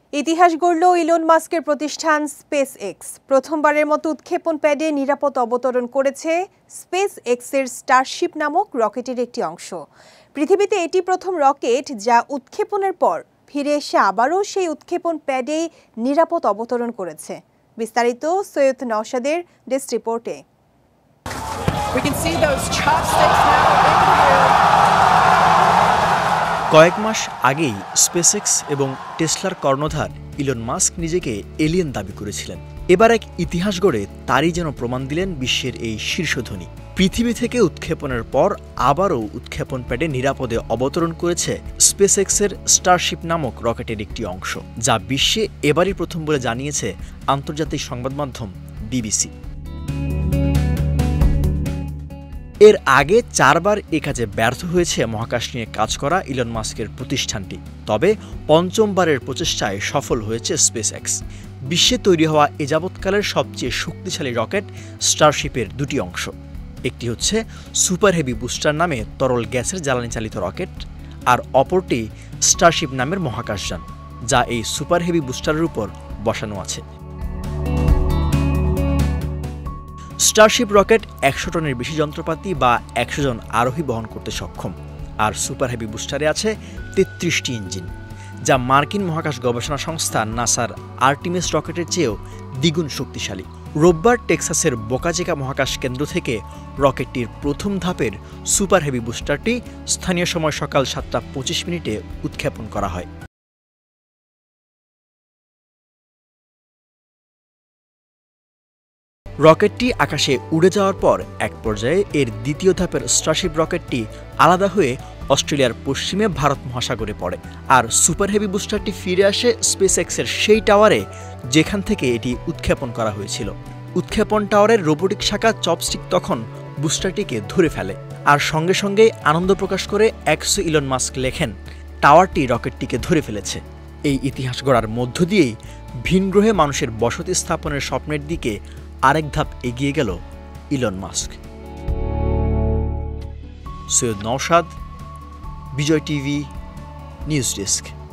ইতিহাস গড়ল ইলন মাস্কের প্রতিষ্ঠান স্পেস এক্স। প্রথমবারের মতো উৎক্ষেপণ প্যাডে নিরাপদ অবতরণ করেছে স্পেস এক্সের স্টারশিপ নামক রকেটের একটি অংশ। পৃথিবীতে এটি প্রথম রকেট যা উৎক্ষেপণের পর ফিরে এসে আবারও সেই উৎক্ষেপণ প্যাডে নিরাপদ অবতরণ করেছে। বিস্তারিত সৈয়দ নওশাদের ডেস্ক রিপোর্টে। কয়েক মাস আগেই স্পেসএক্স এবং টেসলার কর্ণধার ইলন মাস্ক নিজেকে এলিয়েন দাবি করেছিলেন। এবার এক ইতিহাস গড়ে তারই যেন প্রমাণ দিলেন বিশ্বের এই শীর্ষধনী। পৃথিবী থেকে উৎক্ষেপণের পর আবারও উৎক্ষেপণ প্যাডে নিরাপদে অবতরণ করেছে স্পেসএক্সের স্টারশিপ নামক রকেটের একটি অংশ, যা বিশ্বে এবারই প্রথম বলে জানিয়েছে আন্তর্জাতিক সংবাদ মাধ্যম বিবিসি। এর আগে 4 বার এ কাজে ব্যর্থ হয়েছে মহাকাশ নিয়ে কাজ করা ইলন মাস্কের প্রতিষ্ঠানটি, তবে পঞ্চমবারের প্রচেষ্টায় সফল হয়েছে স্পেসএক্স। বিশ্বে তৈরি হওয়া এ যাবৎকালের সবচেয়ে শক্তিশালী রকেট স্টারশিপের দুটি অংশ। একটি হচ্ছে সুপার হেভি বুস্টার নামে তরল গ্যাসের জ্বালানি চালিত রকেট, আর অপরটি স্টারশিপ নামের মহাকাশযান, যা এই সুপার হেভি বুস্টারের উপর বসানো আছে। স্টারশিপ রকেট 100 টনের বেশি যন্ত্রপাতি বা 100 জন আরোহী বহন করতে সক্ষম, আর সুপার হেভি বুস্টারে আছে 33টি ইঞ্জিন, যা মার্কিন মহাকাশ গবেষণা সংস্থা নাসার আর্টিমিস রকেটের চেয়েও দ্বিগুণ শক্তিশালী। রোববার টেক্সাসের বোকাচিকা মহাকাশ কেন্দ্র থেকে রকেটটির প্রথম ধাপের সুপার হেভি বুস্টারটি স্থানীয় সময় সকাল 7:25 উৎক্ষেপণ করা হয়। রকেটটি আকাশে উড়ে যাওয়ার পর এক পর্যায়ে এর দ্বিতীয় ধাপের স্টারশিপ রকেটটি আলাদা হয়ে অস্ট্রেলিয়ার পশ্চিমে ভারত মহাসাগরে পড়ে, আর সুপার হেভি বুস্টারটি ফিরে আসে স্পেসএক্সের সেই টাওয়ারে যেখান থেকে এটি উৎক্ষেপণ করা হয়েছিল। উৎক্ষেপণ টাওয়ারের রোবোটিক শাখা চপস্টিক তখন বুস্টারটিকে ধরে ফেলে, আর সঙ্গে সঙ্গেই আনন্দ প্রকাশ করে এক্স ইলন মাস্ক লেখেন, টাওয়ারটি রকেটটিকে ধরে ফেলেছে। এই ইতিহাস গড়ার মধ্য দিয়েই ভিনগ্রহে মানুষের বসতি স্থাপনের স্বপ্নের দিকে আরেক ধাপ এগিয়ে গেল Elon Musk. Syed Naushad, Bijoy TV, news desk.